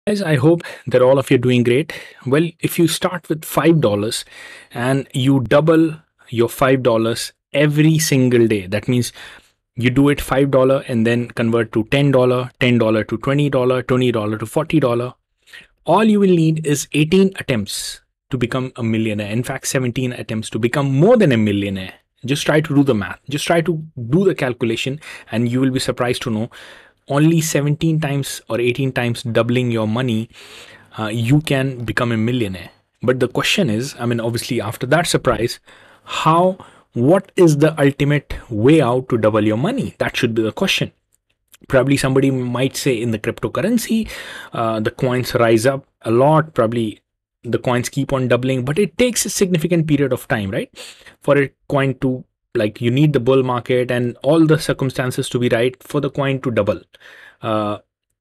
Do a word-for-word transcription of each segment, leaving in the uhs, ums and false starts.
Guys, I hope that all of you are doing great. Well, if you start with five dollars and you double your five dollars every single day, that means you do it five dollars and then convert to ten dollars, ten dollars to twenty dollars, twenty dollars to forty dollars. All you will need is eighteen attempts to become a millionaire. In fact, seventeen attempts to become more than a millionaire. Just try to do the math. Just try to do the calculation, and you will be surprised to know only seventeen times or eighteen times doubling your money, uh, you can become a millionaire. But the question is, I mean, obviously, after that surprise, how, what is the ultimate way out to double your money? That should be the question. Probably somebody might say in the cryptocurrency, uh, the coins rise up a lot, probably the coins keep on doubling, but it takes a significant period of time, right? For a coin to, like, you need the bull market and all the circumstances to be right for the coin to double. Uh,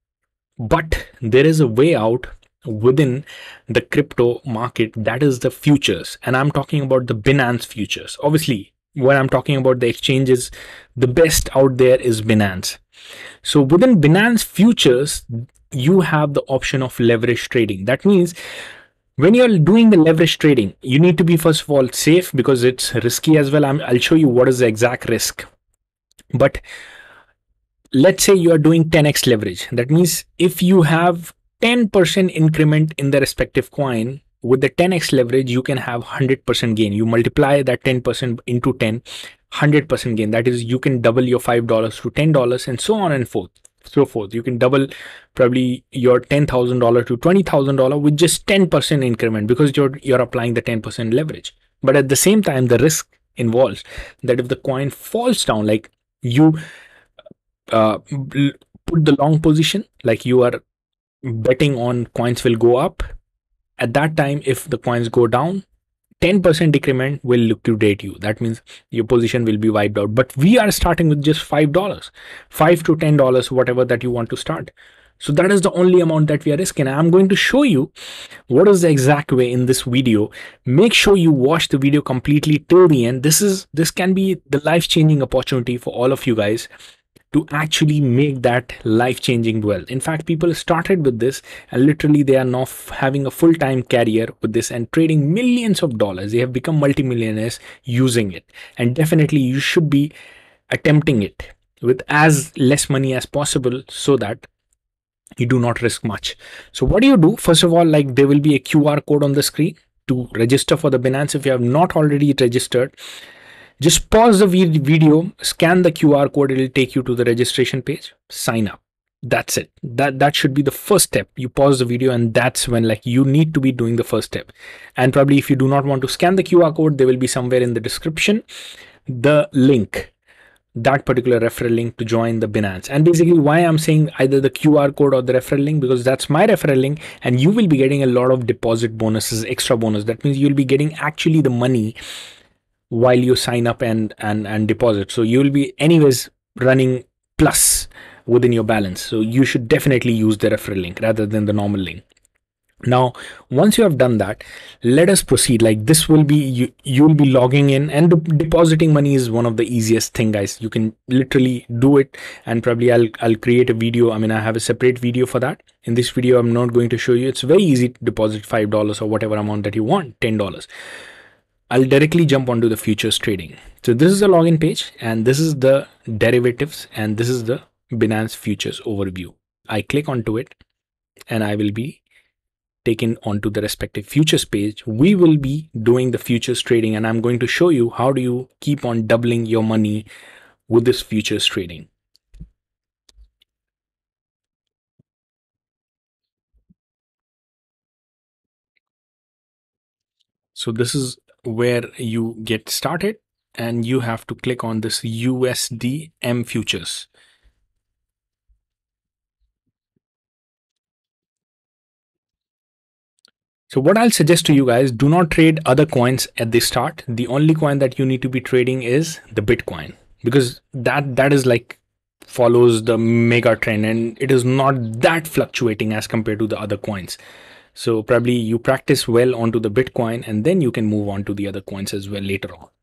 but there is a way out within the crypto market, that is the futures. And I'm talking about the Binance futures. Obviously, when I'm talking about the exchanges, the best out there is Binance. So within Binance futures, you have the option of leverage trading. That means when you're doing the leverage trading, you need to be, first of all, safe, because it's risky as well. I'm, I'll show you what is the exact risk. But let's say you are doing ten x leverage. That means if you have ten percent increment in the respective coin, with the ten x leverage, you can have one hundred percent gain. You multiply that ten percent into ten, one hundred percent gain. That is, you can double your five dollars to ten dollars and so on and forth. So forth. You can double probably your ten thousand dollars to twenty thousand dollars with just ten percent increment, because you're you're applying the ten percent leverage. But at the same time, the risk involves that if the coin falls down, like you uh, put the long position, like you are betting on coins will go up. At that time, if the coins go down, ten percent decrement will liquidate you. That means your position will be wiped out. But we are starting with just five dollars, five to ten dollars, whatever that you want to start. So that is the only amount that we are risking. I'm going to show you what is the exact way in this video. Make sure you watch the video completely till the end. This is this can be the life-changing opportunity for all of you guys to actually make that life-changing wealth. In fact, people started with this and literally they are now having a full-time career with this and trading millions of dollars. They have become multimillionaires using it. And definitely you should be attempting it with as less money as possible, so that you do not risk much. So what do you do? First of all, like, there will be a Q R code on the screen to register for the Binance. If you have not already registered, just pause the video, scan the Q R code, it will take you to the registration page, sign up. That's it. That that should be the first step. You pause the video, and that's when, like, you need to be doing the first step. And probably if you do not want to scan the Q R code, there will be somewhere in the description the link, that particular referral link to join the Binance. And basically why I'm saying either the Q R code or the referral link, because that's my referral link, and you will be getting a lot of deposit bonuses, extra bonus. That means you'll be getting actually the money while you sign up and and and deposit. So you will be anyways running plus within your balance. So you should definitely use the referral link rather than the normal link. Now, once you have done that, let us proceed. Like, this will be, you you will be logging in, and de- depositing money is one of the easiest thing, guys. You can literally do it, and probably I'll I'll create a video. I mean, I have a separate video for that. In this video, I'm not going to show you. It's very easy to deposit five dollars or whatever amount that you want, ten dollars. I'll directly jump onto the futures trading. So this is the login page, and this is the derivatives, and this is the Binance futures overview. I click onto it, and I will be taken onto the respective futures page. We will be doing the futures trading, and I'm going to show you how do you keep on doubling your money with this futures trading. So this is where you get started, and you have to click on this U S D M futures. So what I'll suggest to you guys, do not trade other coins at the start. The only coin that you need to be trading is the Bitcoin, because that that is like follows the mega trend, and it is not that fluctuating as compared to the other coins. So probably you practice well onto the Bitcoin, and then you can move on to the other coins as well later on.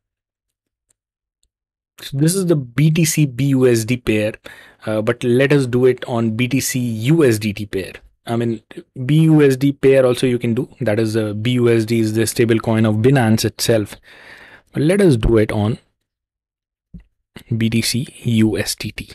So this is the B T C B U S D pair, uh, but let us do it on B T C U S D T pair. I mean, B U S D pair also you can do. That is the B U S D is the stable coin of Binance itself. But let us do it on B T C U S D T.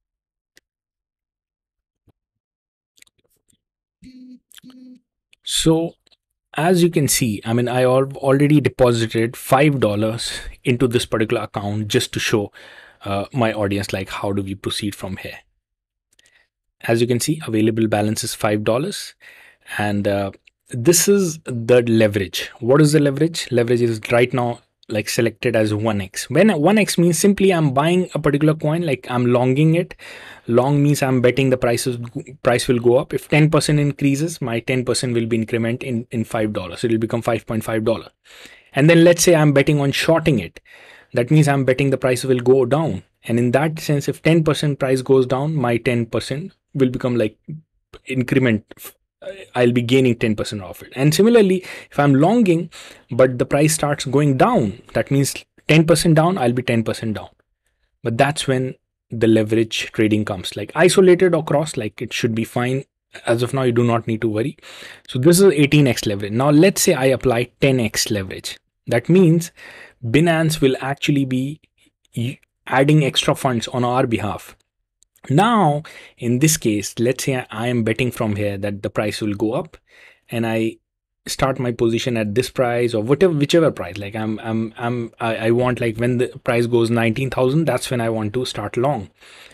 So as you can see, I mean, I al- already deposited five dollars into this particular account just to show uh, my audience like how do we proceed from here. As you can see, available balance is five dollars, and uh, this is the leverage. What is the leverage? Leverage is right now like selected as one x. When one x means simply I'm buying a particular coin, like I'm longing it. Long means I'm betting the prices price will go up. If ten percent increases, my ten percent will be increment in in five dollars. It will become five point five dollars. And then let's say I'm betting on shorting it. That means I'm betting the price will go down. And in that sense, if ten percent price goes down, my ten percent will become like increment. I'll be gaining ten percent of it. And similarly, if I'm longing, but the price starts going down, that means ten percent down, I'll be ten percent down. But that's when the leverage trading comes. Like isolated or cross, like it should be fine. As of now, you do not need to worry. So this is eighteen x leverage. Now let's say I apply ten x leverage. That means Binance will actually be adding extra funds on our behalf. Now, in this case, let's say I am betting from here that the price will go up, and I start my position at this price or whatever, whichever price. Like I'm, I'm, I'm, I, I want like when the price goes nineteen thousand, that's when I want to start long,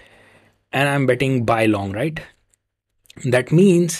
and I'm betting buy long, right? That means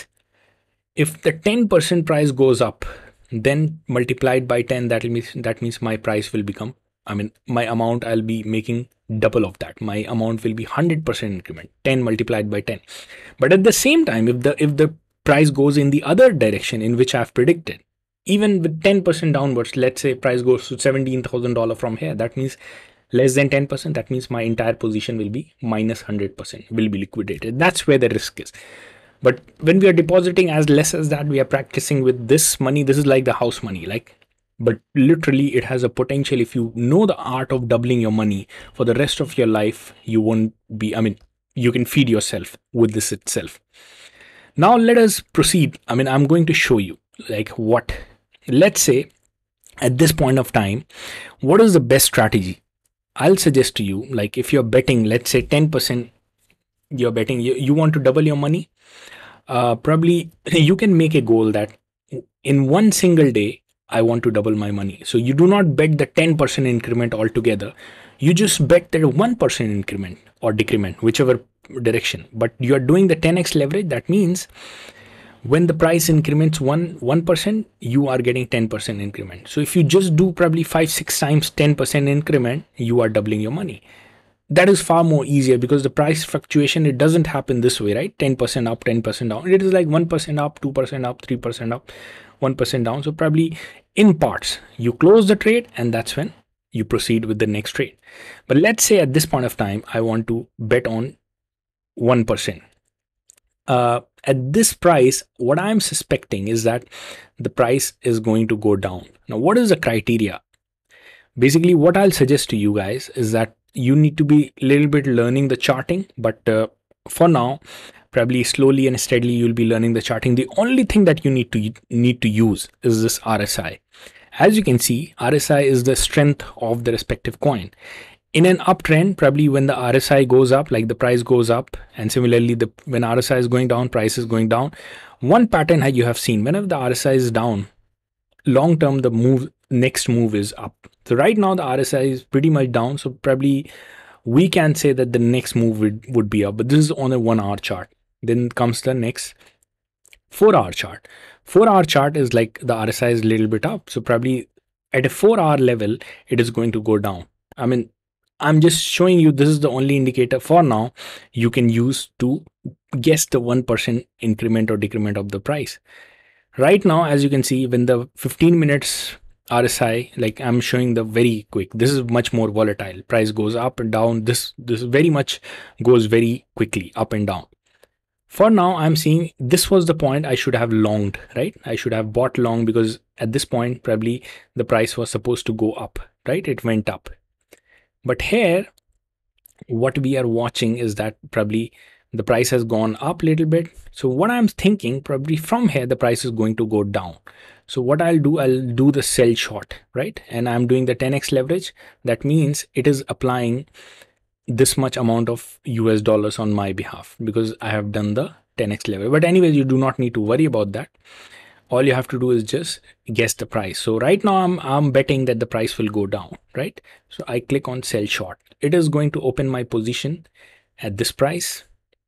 if the ten percent price goes up, then multiplied by ten, that means that means my price will become, I mean, my amount I'll be making double of that. My amount will be one hundred percent increment, ten multiplied by ten. But at the same time, if the if the price goes in the other direction in which I've predicted, even with ten percent downwards, let's say price goes to seventeen thousand dollars from here, that means less than ten percent, that means my entire position will be minus one hundred percent, will be liquidated. That's where the risk is. But when we are depositing as less as that, we are practicing with this money. This is like the house money, like, but literally it has a potential. If you know the art of doubling your money for the rest of your life, you won't be, I mean, you can feed yourself with this itself. Now let us proceed. I mean, I'm going to show you like what, let's say at this point of time, what is the best strategy? I'll suggest to you, like if you're betting, let's say ten percent, you're betting, you, you want to double your money. Uh, probably you can make a goal that in one single day, I want to double my money. So you do not bet the ten percent increment altogether. You just bet that one percent increment or decrement, whichever direction. But you are doing the ten x leverage. That means when the price increments one, 1%, you are getting ten percent increment. So if you just do probably five, six times ten percent increment, you are doubling your money. That is far more easier because the price fluctuation, it doesn't happen this way, right? ten percent up, ten percent down. It is like one percent up, two percent up, three percent up, one percent down. So probably in parts, you close the trade and that's when you proceed with the next trade. But let's say at this point of time, I want to bet on one percent. Uh, at this price, what I'm suspecting is that the price is going to go down. Now, what is the criteria? Basically, what I'll suggest to you guys is that you need to be a little bit learning the charting, but uh, for now, probably slowly and steadily you'll be learning the charting. The only thing that you need to need to use is this R S I. As you can see, R S I is the strength of the respective coin. In an uptrend, probably when the R S I goes up, like the price goes up, and similarly, the when R S I is going down, price is going down. One pattern you have seen, whenever the R S I is down, long term the move next move is up. So right now the R S I is pretty much down, so probably we can say that the next move would, would be up, but this is on a one hour chart. Then comes the next four hour chart. Four hour chart is like the R S I is a little bit up, so probably at a four hour level it is going to go down. I mean, I'm just showing you this is the only indicator for now you can use to guess the one percent increment or decrement of the price. Right now, as you can see, when the fifteen minutes R S I, like I'm showing the very quick, this is much more volatile. Price goes up and down. This, this very much goes very quickly up and down. For now, I'm seeing this was the point I should have longed, right? I should have bought long because at this point, probably the price was supposed to go up, right? It went up. But here, what we are watching is that probably the price has gone up a little bit. So what I'm thinking, probably from here, the price is going to go down. So what I'll do, I'll do the sell short, right? And I'm doing the ten X leverage. That means it is applying this much amount of U S dollars on my behalf because I have done the ten X leverage. But anyways, you do not need to worry about that. All you have to do is just guess the price. So right now I'm, I'm betting that the price will go down, right? So I click on sell short. It is going to open my position at this price.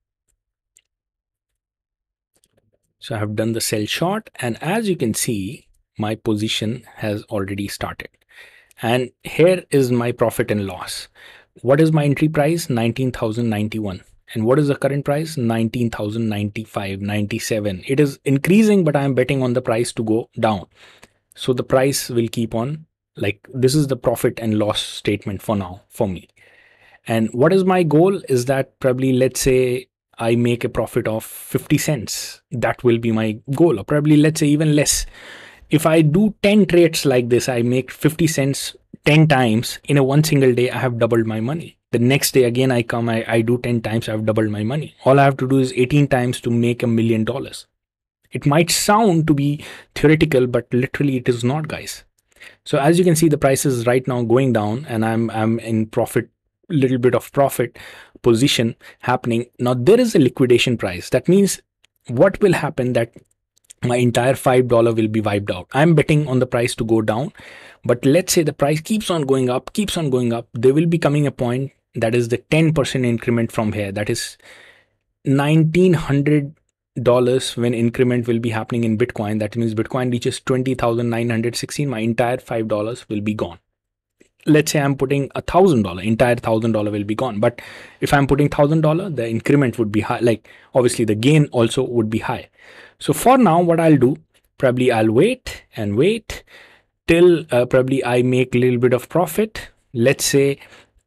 So I have done the sell short, and as you can see, my position has already started. And here is my profit and loss. What is my entry price? nineteen thousand ninety-one. And what is the current price? nineteen thousand ninety-five, ninety-seven. It is increasing, but I am betting on the price to go down. So the price will keep on, like, this is the profit and loss statement for now for me. And what is my goal is that probably, let's say I make a profit of fifty cents. That will be my goal, or probably let's say even less. If I do ten trades like this, I make fifty cents ten times in a one single day, I have doubled my money. The next day again, I come, I, I do ten times, I've doubled my money. All I have to do is eighteen times to make a million dollars. It might sound to be theoretical, but literally it is not, guys. So as you can see, the price is right now going down, and I'm, I'm in profit, little bit of profit position happening. Now there is a liquidation price. That means what will happen, that my entire five dollars will be wiped out. I'm betting on the price to go down, but let's say the price keeps on going up, keeps on going up. There will be coming a point that is the ten percent increment from here. That is nineteen hundred dollars when increment will be happening in Bitcoin. That means Bitcoin reaches twenty thousand nine hundred sixteen. My entire five dollars will be gone. Let's say I'm putting a thousand dollar, entire thousand dollar will be gone. But if I'm putting thousand dollar, the increment would be high. Like obviously the gain also would be high. So for now, what I'll do, probably I'll wait and wait till uh, probably I make a little bit of profit. Let's say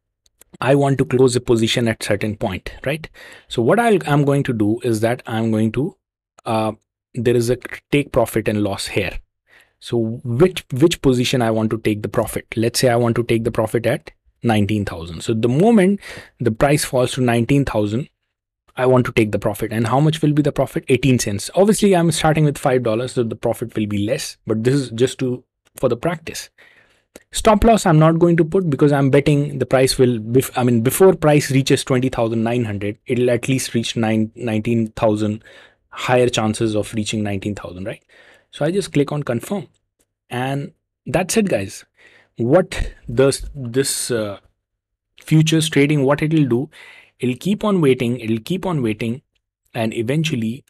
I want to close a position at certain point, right? So what I'll, I'm going to do is that I'm going to, uh, there is a take profit and loss here. So which which position I want to take the profit? Let's say I want to take the profit at nineteen thousand. So the moment the price falls to nineteen thousand, I want to take the profit. And how much will be the profit? eighteen cents. Obviously, I'm starting with five dollars, so the profit will be less. But this is just to for the practice. Stop loss I'm not going to put because I'm betting the price will, I mean, before price reaches twenty thousand nine hundred, it'll at least reach nineteen thousand, higher chances of reaching nineteen thousand, right? So I just click on confirm, and that's it, guys. What does this uh, futures trading, what it'll do, it'll keep on waiting, it'll keep on waiting, and eventually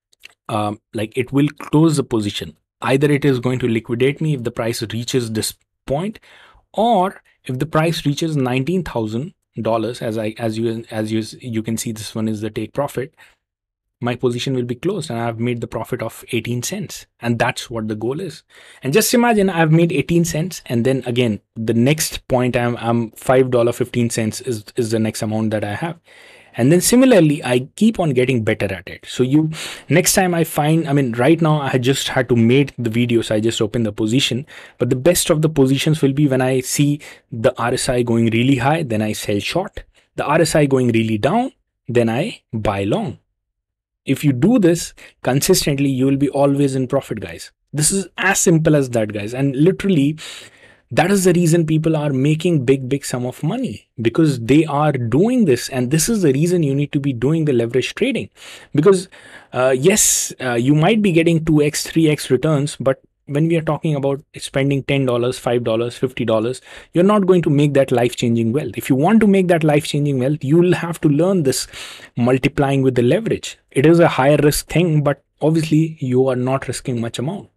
um, like it will close the position. Either it is going to liquidate me if the price reaches this point, or if the price reaches nineteen thousand dollars, as I as you as you you can see, this one is the take profit, my position will be closed and I've made the profit of eighteen cents. And that's what the goal is. And just imagine I've made eighteen cents, and then again the next point I'm I'm five dollars fifteen cents is is the next amount that I have. And then similarly, I keep on getting better at it. So you, next time I find, I mean, right now I just had to make the video, so I just open the position. But the best of the positions will be when I see the R S I going really high, then I sell short. The R S I going really down, then I buy long. If you do this consistently, you will be always in profit, guys. This is as simple as that, guys. And literally, that is the reason people are making big, big sum of money, because they are doing this. And this is the reason you need to be doing the leverage trading. Because uh, yes, uh, you might be getting two X, three X returns, but when we are talking about spending ten dollars, five dollars, fifty dollars, you're not going to make that life-changing wealth. If you want to make that life-changing wealth, you'll have to learn this multiplying with the leverage. It is a higher risk thing, but obviously you are not risking much amount.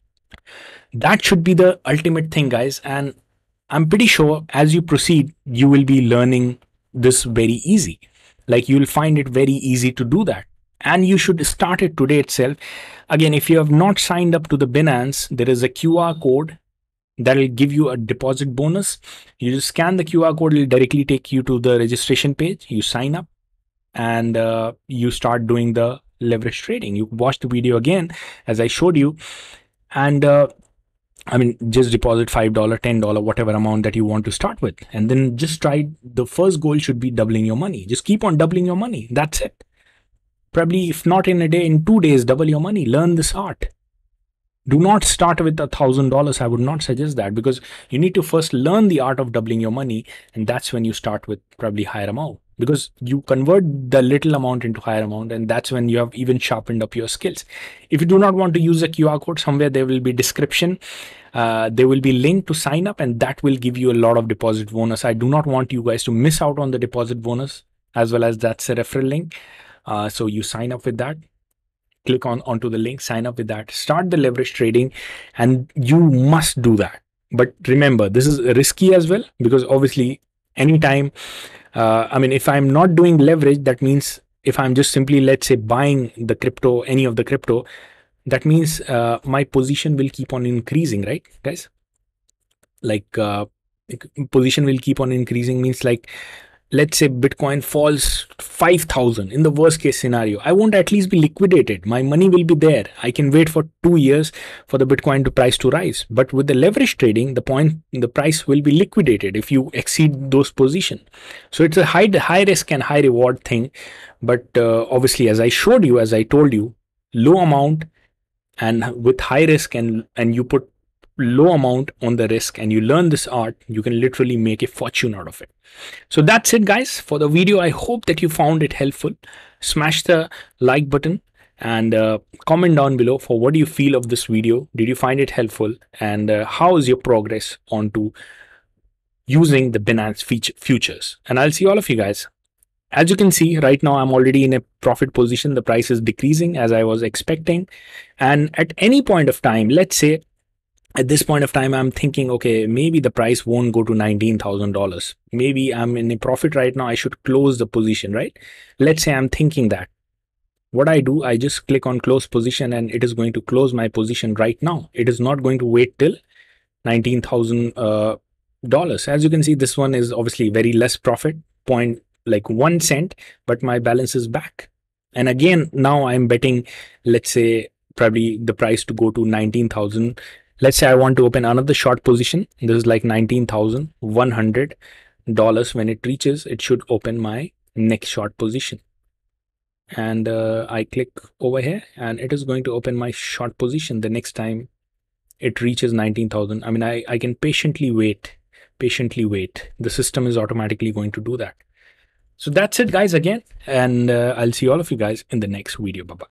That should be the ultimate thing, guys. And I'm pretty sure as you proceed, you will be learning this very easy. Like you'll find it very easy to do that. And you should start it today itself. Again, if you have not signed up to the Binance, there is a Q R code that will give you a deposit bonus. You just scan the Q R code, it will directly take you to the registration page. You sign up and uh, you start doing the leverage trading. You watch the video again as I showed you. And uh, I mean, just deposit five dollars, ten dollars, whatever amount that you want to start with. And then just try, the first goal should be doubling your money. Just keep on doubling your money. That's it. Probably if not in a day, in two days, double your money. Learn this art. Do not start with a thousand dollars. I would not suggest that, because you need to first learn the art of doubling your money, and that's when you start with probably higher amount, because you convert the little amount into higher amount, and that's when you have even sharpened up your skills. If you do not want to use a Q R code, somewhere there will be description. Uh, there will be link to sign up, and that will give you a lot of deposit bonus. I do not want you guys to miss out on the deposit bonus, as well as that's a referral link. Uh, so you sign up with that. Click on onto the link, sign up with that, start the leverage trading, and you must do that. But remember, this is risky as well, because obviously anytime, uh, I mean, if I'm not doing leverage, that means if I'm just simply, let's say, buying the crypto, any of the crypto, that means uh, my position will keep on increasing, right, guys? Like uh, position will keep on increasing means, like, let's say Bitcoin falls five thousand in the worst case scenario, I won't at least be liquidated. My money will be there. I can wait for two years for the Bitcoin to price to rise. But with the leverage trading, the point, the price will be liquidated if you exceed those positions. So it's a high, high risk and high reward thing. But uh, obviously, as I showed you, as I told you, low amount and with high risk, and, and you put low amount on the risk and you learn this art, you can literally make a fortune out of it. So that's it, guys, for the video. I hope that you found it helpful. Smash the like button and uh, comment down below for what do you feel of this video. Did you find it helpful, and uh, how is your progress onto using the Binance feature futures? And I'll see all of you guys. As you can see right now, I'm already in a profit position. The price is decreasing as I was expecting, and at any point of time, let's say at this point of time, I'm thinking, okay, maybe the price won't go to nineteen thousand dollars. Maybe I'm in a profit right now. I should close the position, right? Let's say I'm thinking that. What I do, I just click on close position, and it is going to close my position right now. It is not going to wait till nineteen thousand dollars. Uh, As you can see, this one is obviously very less profit, point like one cent, but my balance is back. And again, now I'm betting, let's say, probably the price to go to nineteen thousand. Let's say I want to open another short position. This is like nineteen thousand one hundred dollars. When it reaches, it should open my next short position. And uh, I click over here, and it is going to open my short position the next time it reaches nineteen thousand. I mean, I, I can patiently wait, patiently wait. The system is automatically going to do that. So that's it, guys, again. And uh, I'll see all of you guys in the next video. Bye-bye.